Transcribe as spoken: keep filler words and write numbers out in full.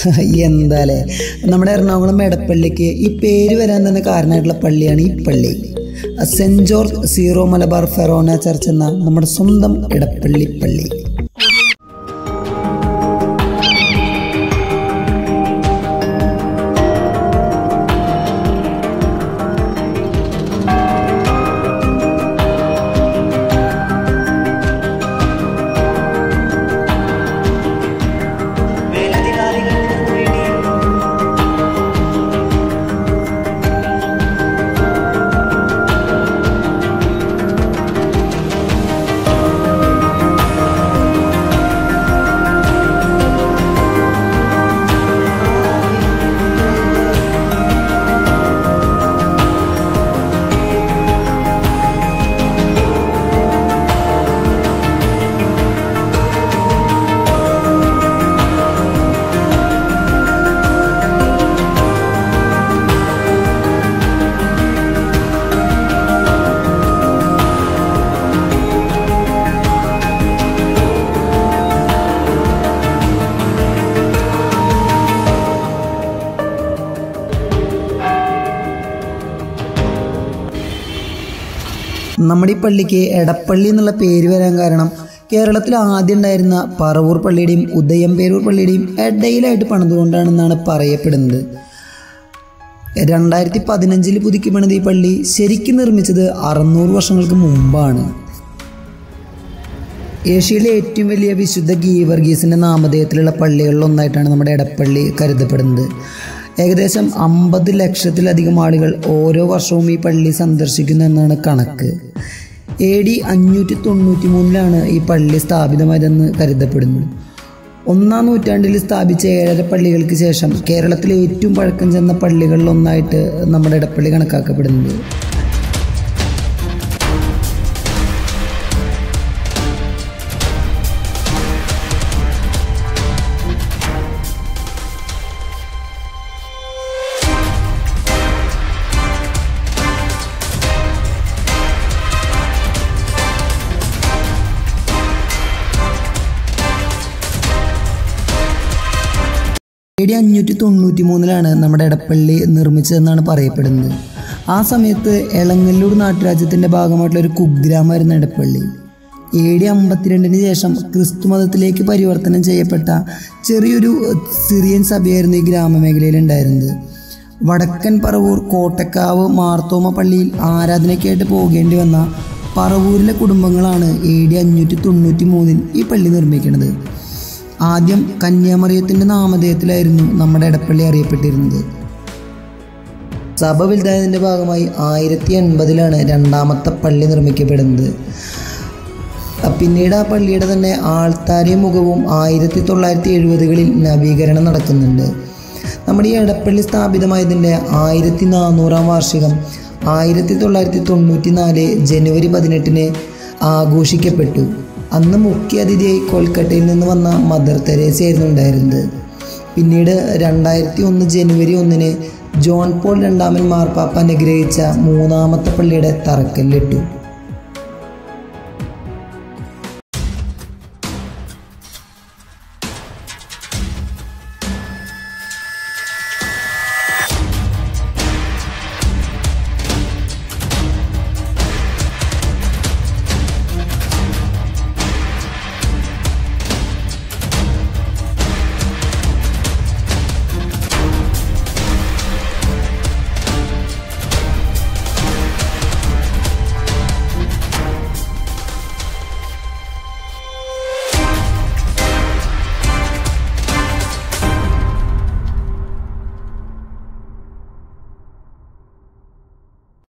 എന്താലേ നമ്മുടെ എറണാകുളം എടപ്പള്ളിക്ക് ഈ പേര് വരാൻ തന്നെ കാരണമായിട്ടുള്ള പള്ളിയാണ് ഈ പള്ളി. Saint George Syro Malabar Forane Church എന്ന നമ്മുടെ സ്വന്തം എടപ്പള്ളി പള്ളി. നമ്മുടെ ഈ പള്ളിക്ക് എടപ്പള്ളി എന്നുള്ള പേര് വരാൻ കാരണം കേരളത്തിൽ ആദ്യം ഉണ്ടായിരുന്ന പറവൂർ പള്ളിയുടെയും ഉദയംപേരൂർ പള്ളിയുടെയും ഇടയിലായിട്ട് പണിതുകൊണ്ടാണെന്നാണ് പറയപ്പെടുന്നത്. രണ്ടായിരത്തി പതിനഞ്ചിൽ പുതുക്കി പണിത ഈ പള്ളി ശരിക്കും നിർമ്മിച്ചത് അറുന്നൂറ് വർഷങ്ങൾക്ക് മുമ്പാണ്. ഏഷ്യയിലെ ഏറ്റവും വലിയ വിശുദ്ധ ഗീവർഗീസിൻ്റെ നാമധേയത്തിലുള്ള പള്ളികളിലൊന്നായിട്ടാണ് നമ്മുടെ എടപ്പള്ളി കരുതപ്പെടുന്നത്. ഏകദേശം അമ്പത് ലക്ഷത്തിലധികം ആളുകൾ ഓരോ വർഷവും ഈ പള്ളി സന്ദർശിക്കുന്നു എന്നാണ് കണക്ക്. എ ഡി അഞ്ഞൂറ്റി തൊണ്ണൂറ്റി മൂന്നിലാണ് ഈ പള്ളി സ്ഥാപിതമായതെന്ന് കരുതപ്പെടുന്നു. ഒന്നാം നൂറ്റാണ്ടിൽ സ്ഥാപിച്ച ഏഴര പള്ളികൾക്ക് ശേഷം കേരളത്തിലെ ഏറ്റവും പഴക്കം ചെന്ന പള്ളികളിലൊന്നായിട്ട് നമ്മുടെ എടപ്പള്ളി കണക്കാക്കപ്പെടുന്നത്. എ ഡി അഞ്ഞൂറ്റി തൊണ്ണൂറ്റി മൂന്നിലാണ് നമ്മുടെ എടപ്പള്ളി നിർമ്മിച്ചതെന്നാണ് പറയപ്പെടുന്നത്. ആ സമയത്ത് എളങ്ങല്ലൂർ നാട്ടുരാജ്യത്തിൻ്റെ ഭാഗമായിട്ടുള്ള ഒരു കുഗ്രാമമായിരുന്നു എടപ്പള്ളി. എ ഡി അമ്പത്തിരണ്ടിന് ശേഷം ക്രിസ്തു മതത്തിലേക്ക് പരിവർത്തനം ചെയ്യപ്പെട്ട ചെറിയൊരു സിറിയൻ സഭയായിരുന്നു ഈ ഗ്രാമമേഖലയിൽ ഉണ്ടായിരുന്നത്. വടക്കൻ പറവൂർ കോട്ടക്കാവ് മാർത്തോമ പള്ളിയിൽ ആരാധനയ്ക്കായിട്ട് പോകേണ്ടി വന്ന പറവൂരിലെ കുടുംബങ്ങളാണ് എ ഡി അഞ്ഞൂറ്റി തൊണ്ണൂറ്റി മൂന്നിൽ ഈ പള്ളി നിർമ്മിക്കുന്നത്. ആദ്യം കന്യാമറിയത്തിൻ്റെ നാമധേയത്തിലായിരുന്നു നമ്മുടെ എടപ്പള്ളി അറിയപ്പെട്ടിരുന്നത്. സഭ വലുതായതിൻ്റെ ഭാഗമായി ആയിരത്തി എൺപതിലാണ് രണ്ടാമത്തെ പള്ളി നിർമ്മിക്കപ്പെടുന്നത്. പിന്നീട് ആ പള്ളിയുടെ തന്നെ ആൾത്താരയും മുഖവും ആയിരത്തി തൊള്ളായിരത്തി എഴുപതുകളിൽ നവീകരണം നടക്കുന്നുണ്ട്. നമ്മുടെ ഈ എടപ്പള്ളി സ്ഥാപിതമായതിൻ്റെ ആയിരത്തി നാനൂറാം വാർഷികം ആയിരത്തി തൊള്ളായിരത്തി തൊണ്ണൂറ്റി നാല് ജനുവരി പതിനെട്ടിന് ആഘോഷിക്കപ്പെട്ടു. അന്ന് മുഖ്യ അതിഥിയായി കൊൽക്കട്ടയിൽ നിന്ന് വന്ന മദർ തെരേസയായിരുന്നു ഉണ്ടായിരുന്നത്. പിന്നീട് രണ്ടായിരത്തി ഒന്ന് ജനുവരി ഒന്നിന് ജോൺ പോൾ രണ്ടാമൻ മാർപ്പാപ്പ അനുഗ്രഹിച്ച മൂന്നാമത്തെ പള്ളിയുടെ തറക്കല്ലിട്ടു.